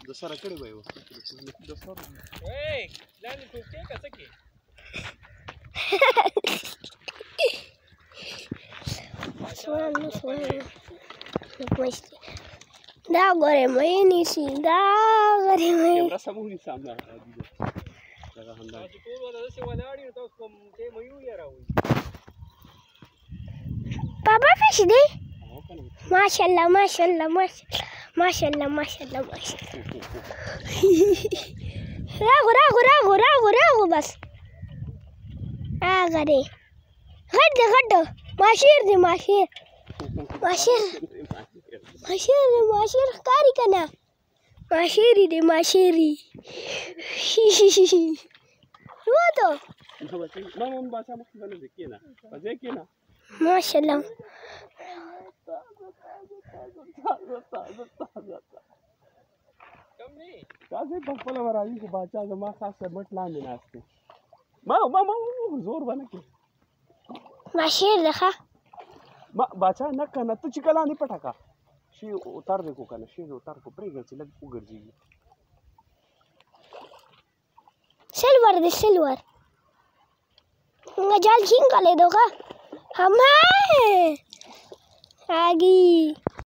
د سره کړي به یو د سره اے لاندې ټوکې که څه کې دا ګورې مې نیسي دا ګورې مې کیمرا سمونی سامنے دي دا هنده چې ټول ولا داسې ولاړ یو تاسو کوم ته مې یو راوي بابا فش دی ماشاءالله ماشاءالله ماشاءالله ماشاءالله راغو راغو راغو راغو راغو بس هغه دی غټ دی غټ ماشیر دی ماشیر ماشیر ماشیر دی ماشیر ښکاري که نه ماشیری دی ماشیری وته ماما بچا مخکې باندې کېنه پځې کېنه ماشاءالله کم نه تاسو په خپل ورایي کې بچا زما خاصه مټ لاندې ناشته ما زور باندې کې ماشیر ده ښه ما بچا نه کنه ته چې کله نه پټاکا شي اتار دې کو کنه شي اتار کو پرېږه چې لږ وګرځي سلور دی سلور جال څنګه لیدو ښه همه آګي